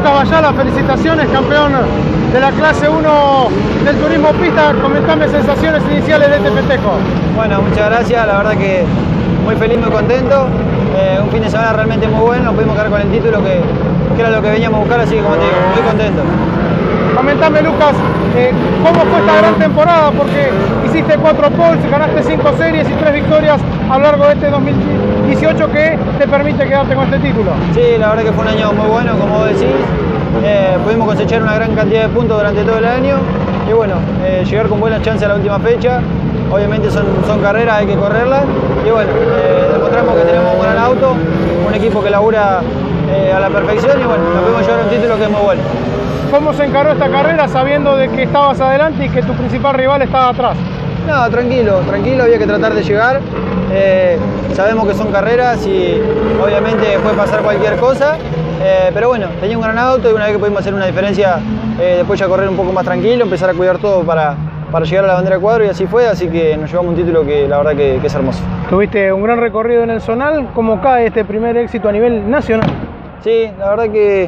Lucas Bayala, felicitaciones, campeón de la clase 1 del turismo pista. Comentame sensaciones iniciales de este festejo. Bueno, muchas gracias, la verdad que muy feliz, muy contento. Un fin de semana realmente muy bueno, nos pudimos quedar con el título que era lo que veníamos a buscar, así que como te digo, muy contento. Comentame, Lucas, ¿cómo fue esta gran temporada? Porque hiciste 4 poles, ganaste 5 series y 3 victorias a lo largo de este 2018 que te permite quedarte con este título. Sí, la verdad que fue un año muy bueno, como vos decís. Pudimos cosechar una gran cantidad de puntos durante todo el año y bueno, llegar con buenas chances a la última fecha. Obviamente son carreras, hay que correrlas y bueno, demostramos que tenemos un gran auto, un equipo que labura a la perfección y bueno, nos pudimos llevar un título que es muy bueno. ¿Cómo se encaró esta carrera sabiendo de que estabas adelante y que tu principal rival estaba atrás? No, tranquilo, había que tratar de llegar. Sabemos que son carreras y obviamente puede pasar cualquier cosa, pero bueno, tenía un gran auto y una vez que pudimos hacer una diferencia, después ya correr un poco más tranquilo, empezar a cuidar todo para llegar a la bandera de cuadro y así fue, así que nos llevamos un título que la verdad que es hermoso. Tuviste un gran recorrido en el zonal, ¿cómo cae este primer éxito a nivel nacional? Sí, la verdad que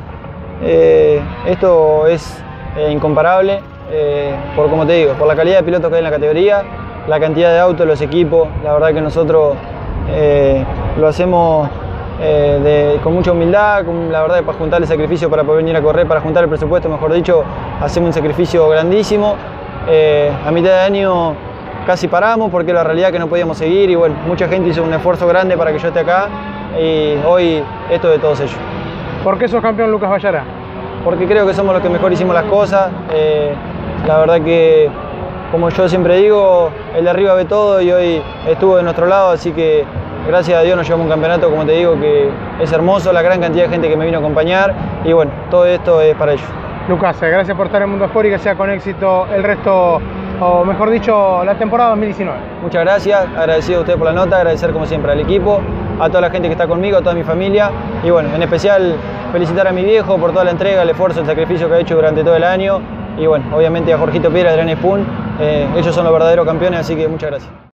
esto es incomparable, como te digo, por la calidad de pilotos que hay en la categoría, la cantidad de autos, los equipos, la verdad que nosotros lo hacemos con mucha humildad, la verdad que para juntar el sacrificio para poder venir a correr, para juntar el presupuesto, mejor dicho, hacemos un sacrificio grandísimo. A mitad de año casi paramos porque la realidad es que no podíamos seguir y bueno, mucha gente hizo un esfuerzo grande para que yo esté acá y hoy esto de todos ellos. ¿Por qué sos campeón, Lucas Bayala? Porque creo que somos los que mejor hicimos las cosas. La verdad que, como yo siempre digo, el de arriba ve todo y hoy estuvo de nuestro lado, así que gracias a Dios nos llevamos un campeonato, como te digo, que es hermoso, la gran cantidad de gente que me vino a acompañar y bueno, todo esto es para ellos. Lucas, gracias por estar en Mundo Sport y que sea con éxito el resto, o mejor dicho, la temporada 2019. Muchas gracias, agradecido a usted por la nota, agradecer como siempre al equipo, a toda la gente que está conmigo, a toda mi familia y bueno, en especial felicitar a mi viejo por toda la entrega, el esfuerzo, el sacrificio que ha hecho durante todo el año y bueno, obviamente a Jorgito Piedra, Adrián Spoon, ellos son los verdaderos campeones, así que muchas gracias.